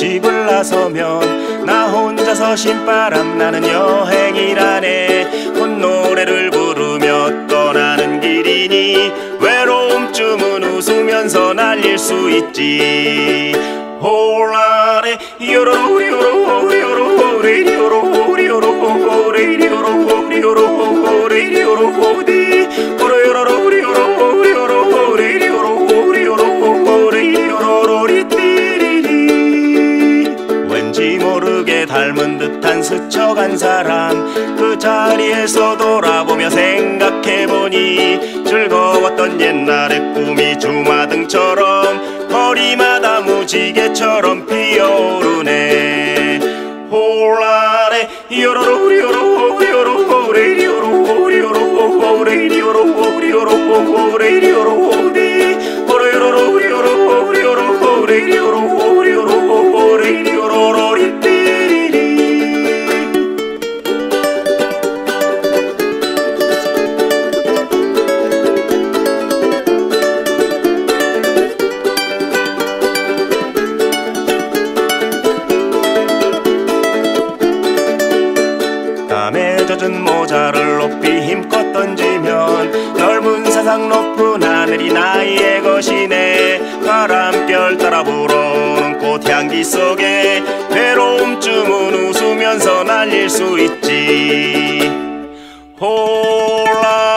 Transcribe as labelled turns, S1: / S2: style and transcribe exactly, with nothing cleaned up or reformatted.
S1: 집을 나서면 나 혼자서 신바람 나는 여행이라네. 콧노래를 부르며 떠나는 길이니 외로움쯤은 웃으면서 날릴 수 있지. 홀라레 요로로 요로 요로 레디오로 요로 레디오로 요로 레디오로 디 요로 요로 요로 요로 레디오로 요로 레디오로 리띠리리. 왠지 모르게 닮은 듯한 스쳐간 사람 그 자리에서 돌아보며 생각해보니 즐거웠던 옛날의 꿈이 주마등처럼 거리마다 무지개처럼 피어오르네. 홀라레 요로로 요로 요로 레디오로 요로 레디오로 요로 레디오로 디 요로로 요로 요로 레디오로 요로 레디오로 리띠리리. 땀에 젖은 모자를 높이 힘껏 던지면 넓은 세상 높은 하늘이 나의 것이네. 바람결 따라 불어오는 꽃향기 속에 외로움쯤은 웃으면서 날릴 수 있지. 홀라